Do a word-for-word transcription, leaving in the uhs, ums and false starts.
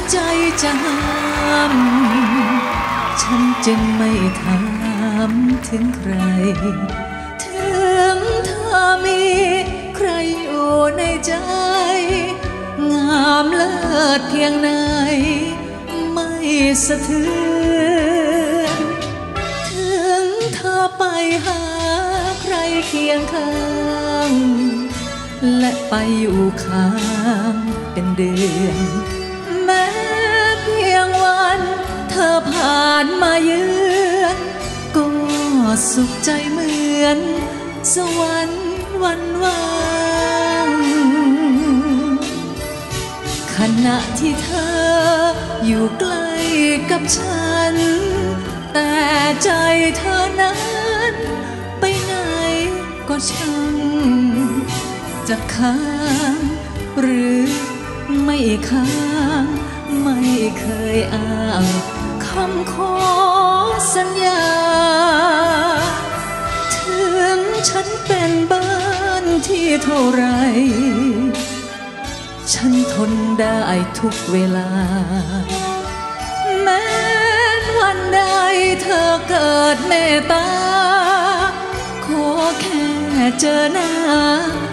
ใจจะห้ามฉันจึงไม่ถามถึงใครถึงเธอมีใครอยู่ในใจงามเลิศเพียงไหนไม่สะเทือนถึงเธอไปหาใครเคียงข้างและไปอยู่ข้างเป็นเดือนแม้เพียงวันเธอผ่านมาเยือนก็สุขใจเหมือนสวรรค์วันว่างขณะที่เธออยู่ใกล้กับฉันแต่ใจเธอนั้นไปไหนก็ช่างจะค้างหรือไม่ค้างไม่เคยอ้างคำขอสัญญาถึงฉันเป็นบ้านที่เท่าไรฉันทนได้ทุกเวลาแม้วันใดเธอเกิดเมตตาขอแค่เจอหน้า